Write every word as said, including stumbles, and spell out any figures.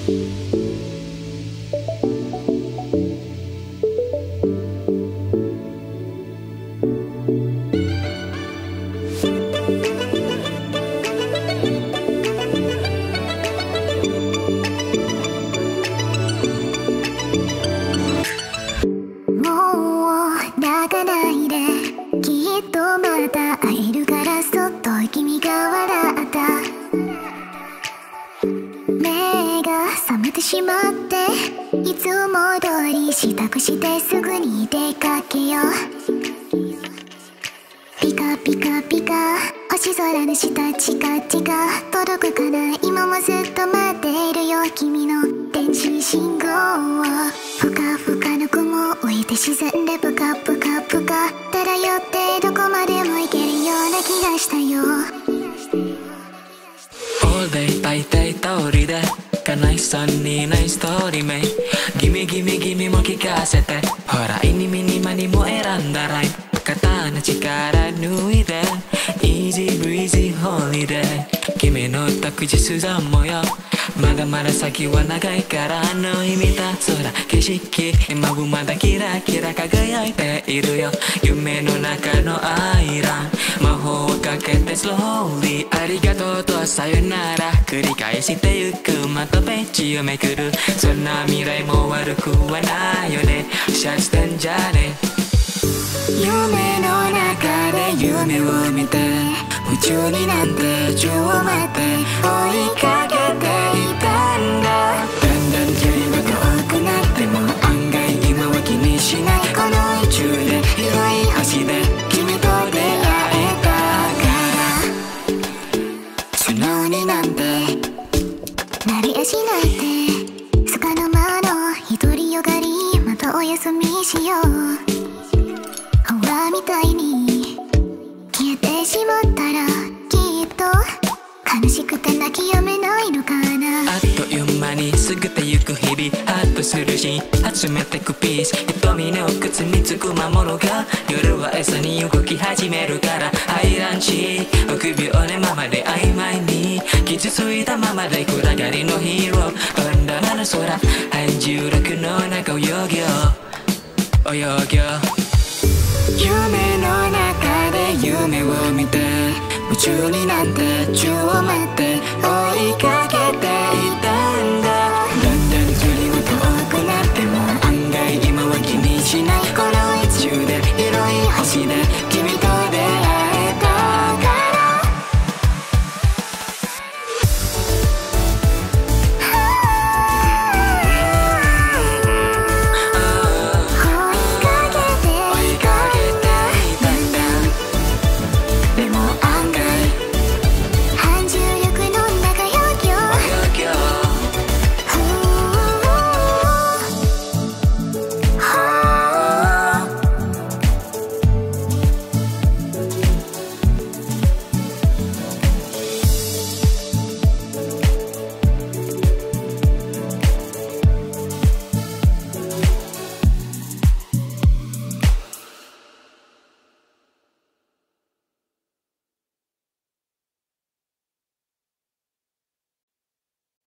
しまっていつも通り支度してすぐに出かけよう。ピカピカピカ星空の下チカチカ届くかな、今もずっと待っているよ君の電子信号を。ふかふかの雲置いて自然でぷかぷかぷか漂ってどこまでも行けるような気がしたよ。 All day 大体通りでナイスサンにナイスストーリーメイギミギミギミも聞かせて、ほらイニミニマニも選んだライン、肩の力抜いて Easy breezy holiday 君の託児スザンもよ、まだまだ先は長いからあの日見た空景色今もまだキラキラ輝いているよ。夢の中のアイラン魔法をかけて slowly ありがとうとさよなら繰り返してゆく、またページをめくる、そんな未来も悪くはないよね、シャツてんじゃね。夢の中で夢を見て夢中になって宙を待って追いかけていたんだ。だんだん距離が遠くなっても案外今は気にしない、この宇宙で広い星で君と出会えたから素直になんてなりやしないって束の間の独りよがり、またお休みしよう。泡みたいに消えてしまったらきっと悲しくて泣き止めないのかな。あっという間に過ぎてゆく日々ハッとするし集めてくピース、瞳の靴につく魔物が夜は餌に動き始めるから排卵し臆病なままで曖昧に傷ついたままで暗がりのヒーロー、バンダナの空半重力の中泳ぎよう泳ぎよう。夢の中で夢を見て夢中になって宙を待って追いかけて